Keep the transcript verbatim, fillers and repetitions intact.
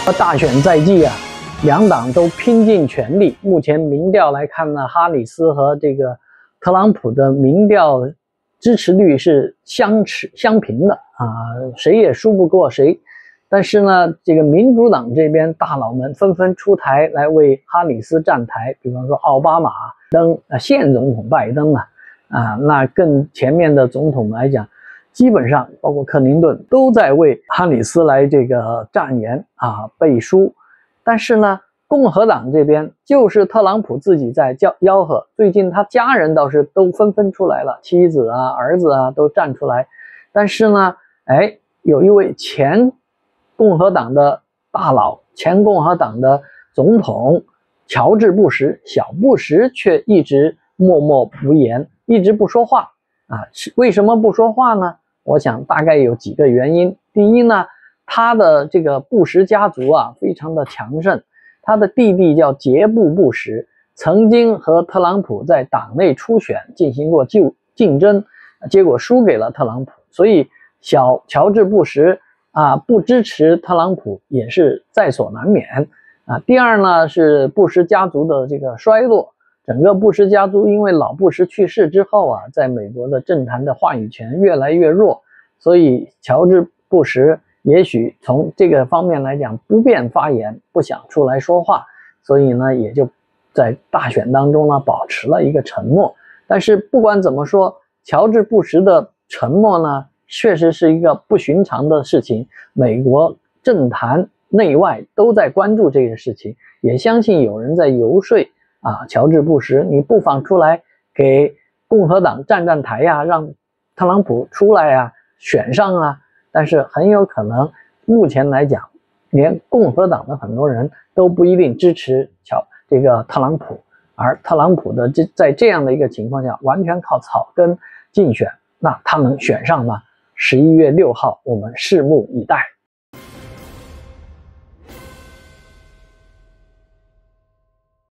大选在即啊，两党都拼尽全力。目前民调来看呢，哈里斯和这个特朗普的民调支持率是相持相平的啊，谁也输不过谁。但是呢，这个民主党这边大佬们纷纷出台来为哈里斯站台，比方说奥巴马登呃现总统拜登啊，啊，那更前面的总统来讲。 基本上，包括克林顿都在为哈里斯来这个站言啊背书，但是呢，共和党这边就是特朗普自己在叫吆喝。最近他家人倒是都纷纷出来了，妻子啊、儿子啊都站出来。但是呢，哎，有一位前共和党的大佬、前共和党的总统乔治·布什，小布什却一直默默不言，一直不说话啊。是为什么不说话呢？ 我想大概有几个原因。第一呢，他的这个布什家族啊非常的强盛，他的弟弟叫杰布·布什，曾经和特朗普在党内初选进行过竞竞争，结果输给了特朗普，所以小乔治·布什啊不支持特朗普也是在所难免啊。第二呢是布什家族的这个衰落。 整个布什家族因为老布什去世之后啊，在美国的政坛的话语权越来越弱，所以乔治·布什也许从这个方面来讲不便发言，不想出来说话，所以呢也就在大选当中呢保持了一个沉默。但是不管怎么说，乔治·布什的沉默呢，确实是一个不寻常的事情。美国政坛内外都在关注这个事情，也相信有人在游说。 啊，乔治·布什，你不妨出来给共和党站站台呀、啊，让特朗普出来呀、啊，选上啊。但是很有可能，目前来讲，连共和党的很多人都不一定支持乔这个特朗普，而特朗普的这在这样的一个情况下，完全靠草根竞选，那他能选上吗？十一月六号，我们拭目以待。